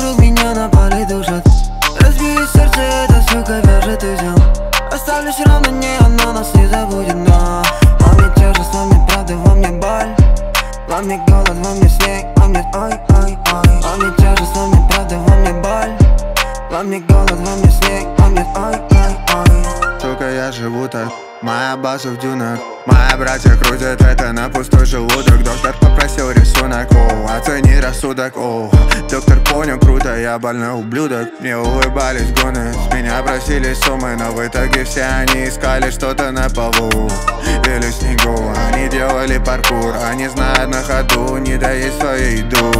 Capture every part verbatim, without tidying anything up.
вокруг меня напали, душат. Разбью сердце, эта сука вяжет узел. Оставлю шрам на ней, она нас не забудет, но во мне тяжесть, во мне правда, во мне боль. Во мне голод, во мне снег, во мне ой-ой-ой. Во мне тяжесть, во мне правда, во мне боль. Во мне голод, во мне снег, во мне ой-ой-ой. Сука, я живу так, моя база в дюнах. Мои братья крутят это на пустой желудок. Доктор попросил рисунок, о, оцени рассудок, о. Доктор понял, круто, я больной ублюдок. Мне улыбались гоны, с меня просили суммы, но в итоге все они искали что-то на полу или снегу. Они делали паркур, они знают на ходу, не доесть свою еду.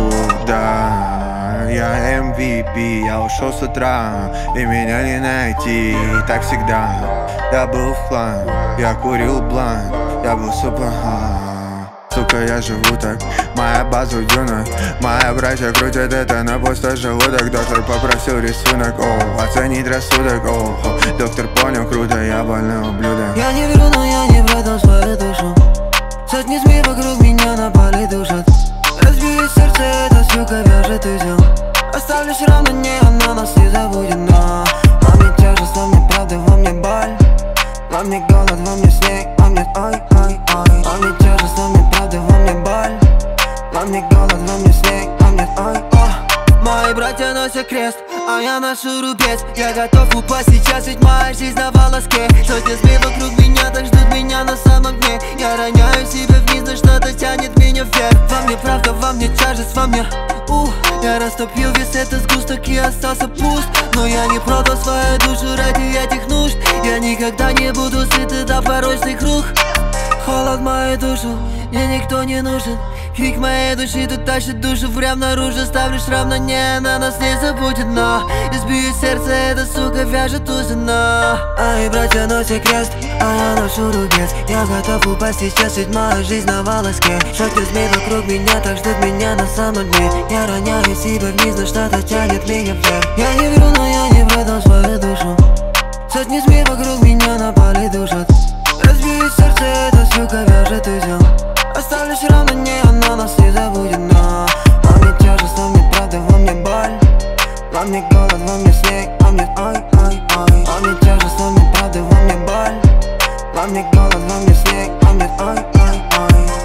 Да, я эм ви пи, я ушел с утра, и меня не найти, так всегда. Я был в хлам, я курил блант, я был супер. Сука, я живу так, моя база в дюнах. Мои братья крутят это на пустой желудок. Доктор попросил рисунок, о, оценить рассудок, о. Доктор понял, круто, я больной ублюдок. Я не вру, но я не продал свою душу. Сотни змей вокруг меня напали, душат. Разбью сердце, эта сука вяжет узел. Оставлю шрам на ней, она нас не забудет, но во мне тяжесть, во мне правда, во мне боль. Во мне голод, во мне снег, во мне ой-ой-ой. Во мне тяжесть, во мне правда, во мне боль. Во мне голод, во мне снег, во мне ой-ой. Мои братья носят крест, а я ношу рубец. Я готов упасть сейчас, ведь моя жизнь на волоске. Сотни змей вокруг меня, так ждут меня на самом дне. Я роняю себя вниз, но что-то тянет меня вверх. Во мне правда, во мне тяжесть, во мне у. Я растопил весь этот сгусток и остался пуст. Но я не продал свою душу ради этих нужд. Я никогда не буду сыт, это порочный круг. Холод в мою душу, мне никто не нужен. Крик моей души тут тащит душу прям наружу. Ставлю шрам на ней, она нас не забудет, но избью сердце, эта сука вяжет узы, но Ай, братья носят крест, а я ношу рубец. Я готов упасть сейчас, ведь моя жизнь на волоске. Сотни змей вокруг меня, так ждут меня на самом дне. Я роняю себя вниз, но что-то тянет меня вверх. Я не вру, но я не продал свою душу. Сотни змей вокруг меня напали, душат. Разбью сердце, эта сука вяжет узел. Оставлю шрам на ней, она нас не забудет, но во мне тяжесть, во мне правда, во мне боль. Во мне голод, во мне снег, во мне ой-ой-ой. Во мне тяжесть, во мне правда, во мне боль. Во мне голод, во мне снег, во мне ой-ой-ой.